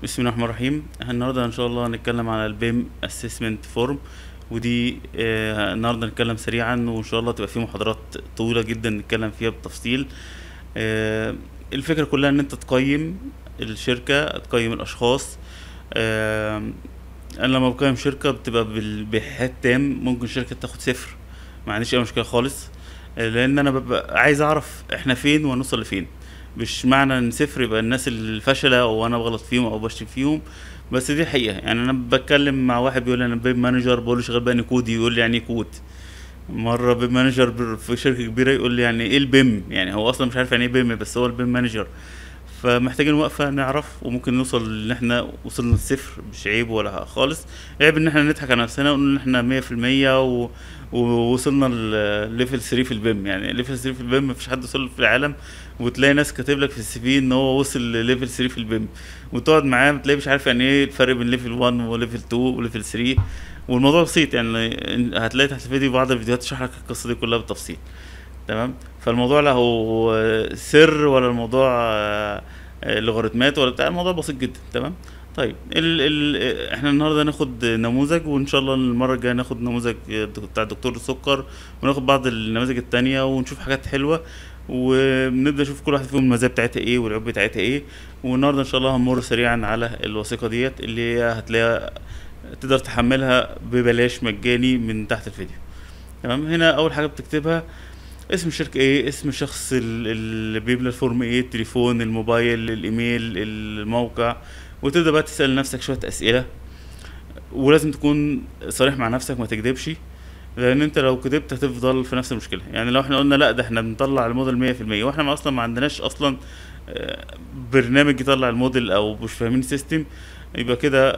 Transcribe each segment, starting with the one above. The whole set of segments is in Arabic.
بسم الله الرحمن الرحيم. النهارده ان شاء الله هنتكلم على البيم اسسمنت فورم. ودي النهارده نتكلم سريعا، وان شاء الله تبقى في محاضرات طويله جدا نتكلم فيها بالتفصيل. آه، الفكره كلها ان انت تقيم الشركه، تقيم الاشخاص. آه، انا لما بقيم شركه بتبقى بحاد تام، ممكن شركه تاخد صفر، ما عنديش اي مشكله خالص. لان انا ببقى عايز اعرف احنا فين وهنوصل لفين. مش معنى ان صفر يبقى الناس الفاشله وانا بغلط فيهم او بشتم فيهم، بس دي حقيقه. يعني انا بتكلم مع واحد بيقول لي انا بيب مانجر، بقول له شغال بقى كودي، يقول لي يعني ايه كود. مره بيب مانجر في شركه كبيره يقول لي يعني ايه البيم، يعني هو اصلا مش عارف يعني ايه بيم، بس هو البيم مانجر. فمحتاجين وقفة نعرف، وممكن نوصل ان احنا وصلنا للصفر، مش عيب ولا خالص. عيب ان احنا نضحك على نفسنا ونقول ان احنا 100% ووصلنا لليفل 3 في البيم. يعني ليفل 3 في البيم مفيش حد وصل في العالم، وتلاقي ناس كاتب لك في السي في ان هو وصل لليفل 3 في البيم، وتقعد معاه تلاقي مش عارف يعني ايه الفرق بين ليفل 1 وليفل 2 وليفل 3. والموضوع بسيط، يعني هتلاقي تحت الفيديو بعض الفيديوهات تشرح لك القصة دي كلها بالتفصيل. تمام. فالموضوع لا هو سر، ولا الموضوع لوغاريتمات ولا بتاع، الموضوع بسيط جدا. تمام. طيب احنا النهارده هناخد نموذج، وان شاء الله المره الجايه ناخد نموذج بتاع دكتور السكر، وناخد بعض النماذج التانية ونشوف حاجات حلوه، ونبدا نشوف كل واحد فيهم المزايا بتاعتها ايه والعيوب بتاعتها ايه. والنهارده ان شاء الله هنمر سريعا على الوثيقه ديت، اللي هي هتلاقيها تقدر تحملها ببلاش مجاني من تحت الفيديو. تمام. هنا اول حاجه بتكتبها اسم الشركة ايه، اسم الشخص اللي بيملى الفورم ايه، التليفون، الموبايل، الايميل، الموقع. وتبدأ بقى تسأل نفسك شوية اسئلة، ولازم تكون صريح مع نفسك، ما تكدبش. لان انت لو كدبت هتفضل في نفس المشكلة. يعني لو احنا قلنا لا ده احنا بنطلع الموديل 100%، واحنا ما اصلا ما عندناش اصلا آه، برنامج يطلع الموديل، او مش فاهمين سيستم، يبقى كده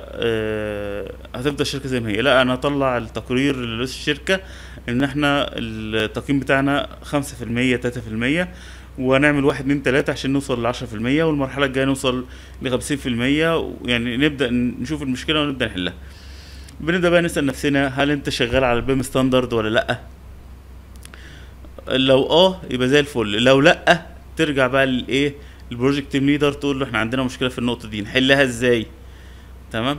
هتفضل الشركه زي ما هي. لا، انا اطلع التقرير لرئيس الشركه ان احنا التقييم بتاعنا 5%، 3%، وهنعمل واحد اتنين تلاتة عشان نوصل ل10%، والمرحلة الجاية نوصل ل50%. يعني نبدأ نشوف المشكلة ونبدأ نحلها. بنبدأ بقى نسأل نفسنا هل انت شغال على البيم ستاندرد ولا لأ. لو يبقى زي الفل. لو لأ، ترجع بقى للايه، البروجكت تيم ليدر، تقول له احنا عندنا مشكلة في النقطة دي، نحلها ازاي. تمام.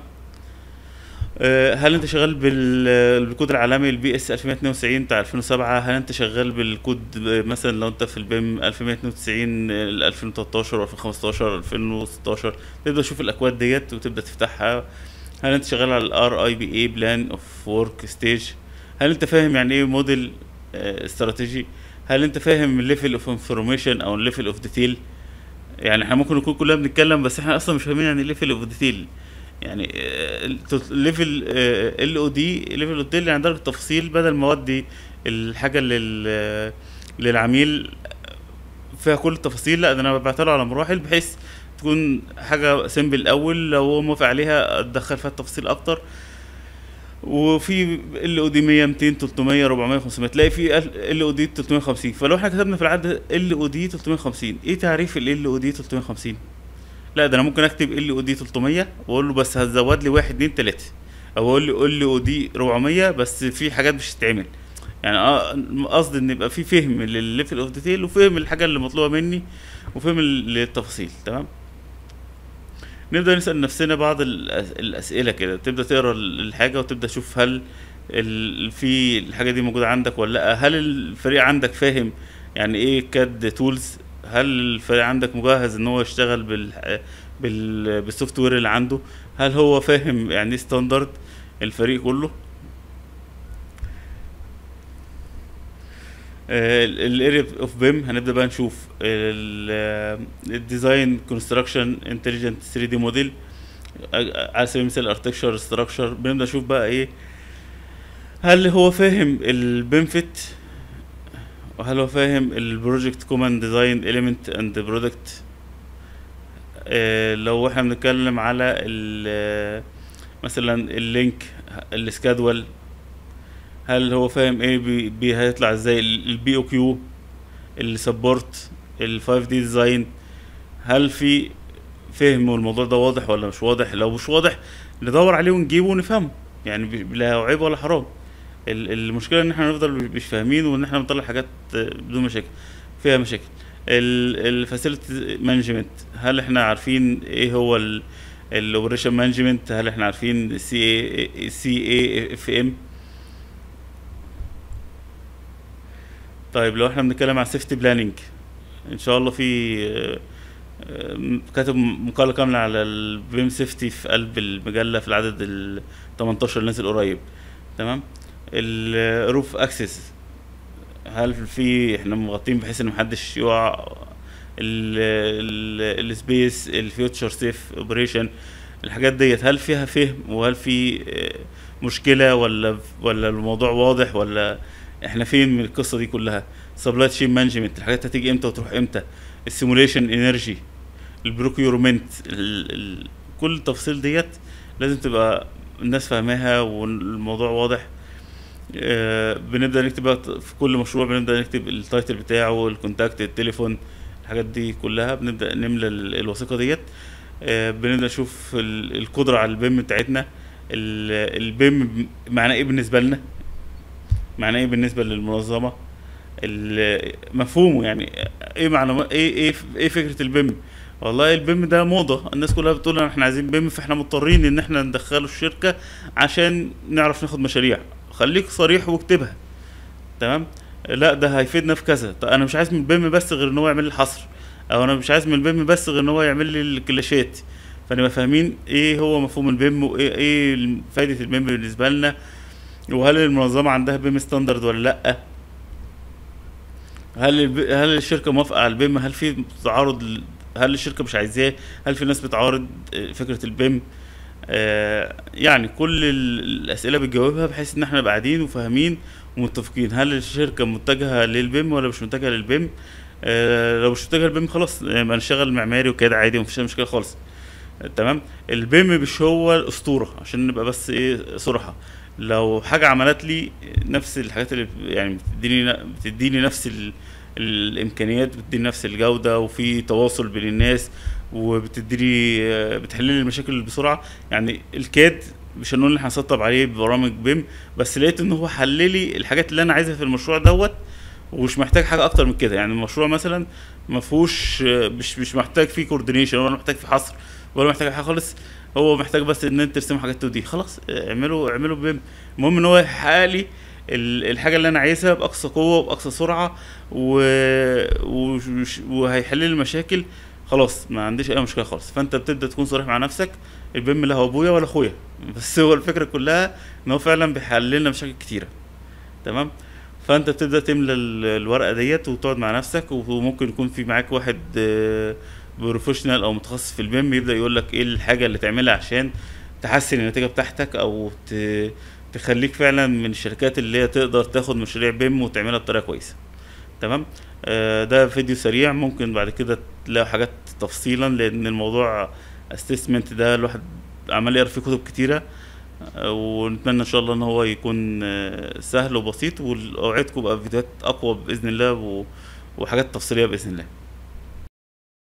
هل انت شغال بالكود العالمي البي اس 1192 بتاع 2007؟ هل انت شغال بالكود مثلا لو انت في البيم 1192 ل 2013 و 2015 و 2016؟ تبدا تشوف الاكواد ديت وتبدا تفتحها. هل انت شغال على الار اي بي اي بلان اوف ورك ستيج؟ هل انت فاهم يعني ايه موديل استراتيجي؟ هل انت فاهم الليفل اوف انفورميشن او الليفل اوف ديتيل؟ يعني احنا ممكن نكون كلنا بنتكلم، بس احنا اصلا مش فاهمين يعني ليفل اوف ديتيل. يعني ليفل ال او دي، ليفل اوف ديل، يعني درجه تفصيل، بدل ما اودي الحاجه للعميل فيها كل التفاصيل، لا ده انا ببعتها له على مراحل، بحيث تكون حاجه سيمبل الاول، لو هو موافق عليها اتدخل فيها التفاصيل اكتر. وفي ال او دي 100 200 300 400 500، تلاقي في ال او دي 350. فلو احنا كتبنا في العد ال او دي 350، ايه تعريف ال او دي 350؟ لا ده انا ممكن اكتب ال او دي 300 واقول له بس هتزود لي 1 2 3، او اقول له ال او دي 400 بس في حاجات مش هتتعمل. يعني قصدي ان يبقى في فهم للليفل اوف ديتيل، وفهم الحاجه اللي مطلوبه مني، وفهم للتفاصيل. تمام. نبدا نسال نفسنا بعض الاسئله كده. تبدا تقرا الحاجه وتبدا تشوف هل في الحاجه دي موجوده عندك ولا لا. هل الفريق عندك فاهم يعني ايه كاد تولز؟ هل الفريق عندك مجهز ان هو يشتغل بالسوفت وير اللي عنده؟ هل هو فاهم يعني ايه ستاندرد الفريق كله؟ الاريا اوف بيم هنبدا بقى نشوف الديزاين كونستراكشن انتليجنت 3 دي موديل، على سبيل المثال اركتشر ستراكشر. بنبدا نشوف بقى ايه، هل هو فاهم البنفيت، وهل هو فاهم البروجكت كوماند ديزاين اليمنت اند برودكت. لو احنا بنتكلم على مثلا اللينك، السكادول، هل هو فاهم ايه هيطلع ازاي، البي او كيو، السبورت، ال5 دي ديزاين. هل في فهم الموضوع ده واضح ولا مش واضح؟ لو مش واضح ندور عليه ونجيبه ونفهمه، يعني لا عيب ولا حرام. المشكله ان احنا نفضل مش فاهمين، وان احنا بنطلع حاجات بدون مشاكل، فيها مشاكل. الفاسيلتي مانجمنت، هل احنا عارفين ايه هو الاوبريشن مانجمنت، هل احنا عارفين CAFM؟ طيب لو احنا بنتكلم عن سيفتي بلاننج، ان شاء الله في كاتب مقالة كاملة على البيم سيفتي في قلب المجلة في العدد ال 18 اللي نازل قريب. تمام. الروف اكسس، هل في احنا مغطين بحيث ان محدش يقع؟ السبيس، الفيوتشر سيف اوبريشن، الحاجات ديت هل فيها فهم، وهل في مشكلة، ولا الموضوع واضح، ولا احنا فين من القصة دي كلها؟ سبلاي تشين مانجمنت، الحاجات هتيجي امتى وتروح امتى؟ السيموليشن انرجي، البروكيورمنت، كل التفاصيل ديت لازم تبقى الناس فاهماها والموضوع واضح. بنبدأ نكتب بقى في كل مشروع، بنبدأ نكتب التايتل بتاعه، الكونتاكت، التليفون، الحاجات دي كلها بنبدأ نملى الوثيقة ديت. بنبدأ نشوف القدرة على البيم بتاعتنا. البيم معناه ايه بالنسبة لنا، معناه ايه بالنسبة للمنظمة، مفهومه يعني ايه، معلومات ايه فكرة البيم. والله البيم ده موضة، الناس كلها بتقول احنا عايزين بيم، فاحنا مضطرين ان احنا ندخله الشركة عشان نعرف ناخد مشاريع. خليك صريح واكتبها. تمام. لا ده هيفيدنا في كذا. طب انا مش عايز من البيم بس غير ان هو يعمل لي الحصر، او انا مش عايز من البيم بس غير ان هو يعمل لي الكلاشات. فنبقى فاهمين ايه هو مفهوم البيم، وايه فايدة البيم بالنسبة لنا، وهل المنظمة عندها بيم ستاندرد ولا لا، هل الشركة موافقة على البيم، هل في تعارض هل الشركة مش عايزاه، هل في ناس بتعارض فكرة البيم. يعني كل الأسئلة بتجاوبها بحيث ان احنا نبقى قاعدين وفاهمين ومتفقين، هل الشركة متجهة للبيم ولا مش متجهة للبيم. لو مش متجهة للبيم خلاص يبقى نشتغل معماري وكده عادي، مفيش أي مشكلة خالص. تمام. البيم مش هو الأسطورة، عشان نبقى بس ايه صراحة. لو حاجة عملت لي نفس الحاجات اللي يعني بتديني نفس الإمكانيات، بتديني نفس الجودة، وفي تواصل بين الناس، وبتديني بتحل لي المشاكل بسرعة. يعني الكاد مش هنقول ان احنا هنسطب عليه برامج بيم، بس لقيت ان هو حل لي الحاجات اللي انا عايزها في المشروع دوت، ومش محتاج حاجه اكتر من كده. يعني المشروع مثلا ما فيهوش مش محتاج فيه كوردينيشن، ولا محتاج فيه حصر، ولا محتاج حاجه خالص. هو محتاج بس ان انت ترسم حاجات 2 دي خلاص، اعمله بيم. المهم ان هو يحقق لي الحاجه اللي انا عايزها باقصى قوه وباقصى سرعه، وهيحل لي المشاكل. خلاص ما عنديش اي مشكله خالص. فانت بتبدا تكون صريح مع نفسك. البيم لا هو ابويا ولا اخويا، بس هو الفكره كلها ان هو فعلا بيحل لنا مشاكل كتيره. تمام. فانت بتبدا تملى الورقه ديت وتقعد مع نفسك، وممكن يكون في معاك واحد بروفيشنال او متخصص في البيم يبدا يقول لك ايه الحاجه اللي تعملها عشان تحسن النتيجه بتاعتك، او تخليك فعلا من الشركات اللي هي تقدر تاخد مشاريع بيم وتعملها بطريقه كويسه. تمام. ده فيديو سريع، ممكن بعد كده تلاقوا حاجات تفصيلا، لان الموضوع assessment ده الواحد عمال يقرا فيه كتب كتيره. ونتمنى ان شاء الله ان هو يكون سهل وبسيط، واوعدكم بقى فيديوهات اقوى باذن الله، وحاجات تفصيليه باذن الله.